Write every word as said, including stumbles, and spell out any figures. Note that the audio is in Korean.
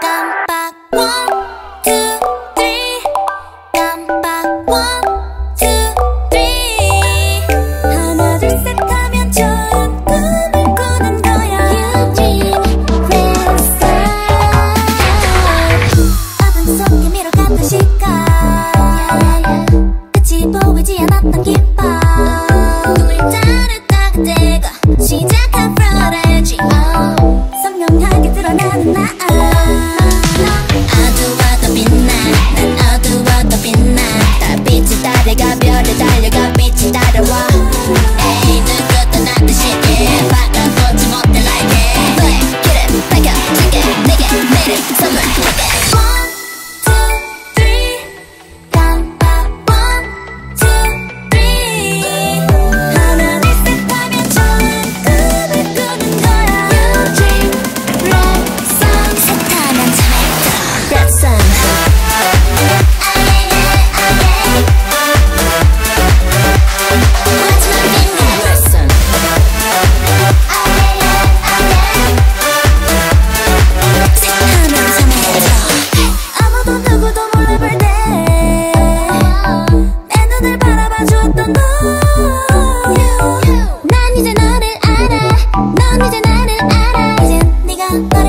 깜빡 one two three 깜빡 one two three 하나 둘 셋 하면 좋은 꿈을 꾸는 거야. You dream fast. 어둠 속 깨밀어갔던 시간 끝이 보이지 않았던 기쁨 꿈을 따르다 그때가 시작한 프로레지 선명하게 드러나는 나. 어두워도 빛나 난 어두워도 빛나 달빛이 달려가 별을 달려가 빛이 따라와 에이 누구도 나 뜻이게 바라보지 못해 like it Black get it 밝혀 작게 내게 매를 선물할게. One two three 깜빡 one two three 하나 둘 셋 하면 좋은 꿈을 꾸는 거야. You dream red sun 색하면 잘 red sun Watch my finger red sun 색하면 참해져 아무도 누구도 몰라볼 때 내 눈을 바라봐 주었던 너 난 이제 너를 알아 넌 이제 나를 알아 이젠 네가